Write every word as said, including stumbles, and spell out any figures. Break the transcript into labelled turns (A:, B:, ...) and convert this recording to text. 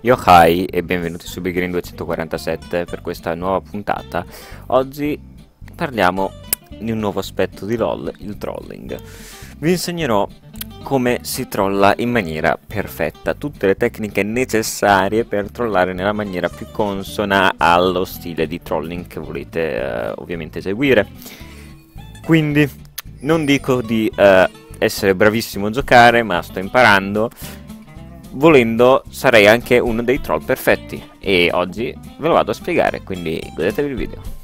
A: Yokai e benvenuti su Big Green duecentoquarantasette per questa nuova puntata. Oggi parliamo di un nuovo aspetto di LoL, il trolling. Vi insegnerò come si trolla in maniera perfetta, tutte le tecniche necessarie per trollare nella maniera più consona allo stile di trolling che volete eh, ovviamente eseguire. Quindi non dico di eh, essere bravissimo a giocare, ma sto imparando. Volendo sarei anche uno dei troll perfetti e oggi ve lo vado a spiegare, quindi godetevi il video.